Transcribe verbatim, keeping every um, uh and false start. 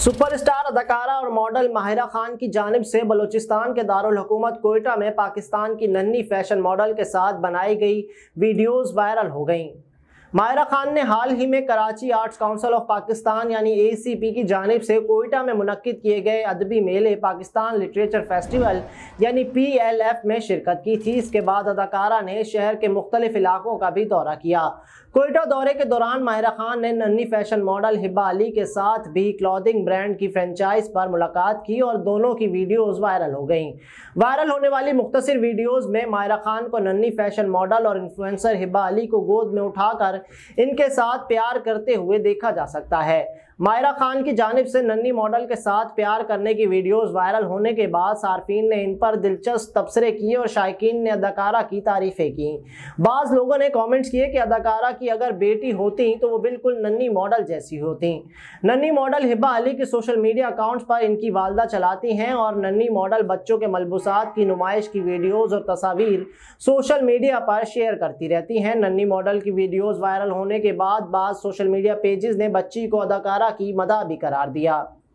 Superstar अदाकारा और model Mahira Khan की जानिब से बलूचिस्तान के दारुल हुकूमत कोयटा में पाकिस्तान की नन्ही फैशन मॉडल के साथ बनाई गई वीडियोस वायरल हो गईं। माहिरा खान ने हाल ही में Karachi arts council of Pakistan यानी ए सी पी की जानिब से कोयटा में मुनक्किद किए गए अदबी मेले पाकिस्तान लिटरेचर फेस्टिवल यानी पी एल एफ में शिरकत की थी। इसके बाद अदाकारा ने शहर के मुख्तलिफ इलाकों का भी दौरा किया। कोयटा दौरे के दौरान माहिरा खान ने नन्ही फैशन मॉडल हिबा अली के साथ भी क्लॉथिंग ब्रांड की फ्रेंचाइज पर मुलाकात की और दोनों की वीडियोस वायरल हो गईं। वायरल होने वाली मुख्तसर वीडियोस में माहिरा खान को नन्ही फैशन मॉडल और इन्फ्लुएंसर हिबा अली को गोद में उठाकर इनके साथ प्यार करते हुए देखा जा सकता है। माहिरा खान की जानिब से नन्ही मॉडल के साथ प्यार करने की वीडियोस वायरल होने के बाद सार्फिन ने इन पर दिलचस्प तबसरे किए और शायकीन ने अदाकारा की तारीफें की। बाज़ लोगों ने कमेंट्स किए कि अदाकारा की अगर बेटी होती तो वो बिल्कुल नन्ही मॉडल जैसी होती। नन्ही मॉडल हिबा अली के सोशल मीडिया अकाउंट्स पर इनकी वालदा चलाती हैं और नन्ही मॉडल बच्चों के मलबूसात की नुमाइश की वीडियोस और तस्वीर सोशल मीडिया पर शेयर करती रहती हैं। नन्ही मॉडल की वीडियोस वायरल होने के बाद बाज़ सोशल मीडिया पेजेस ने बच्ची को अदाकारा की मदह भी करार दिया।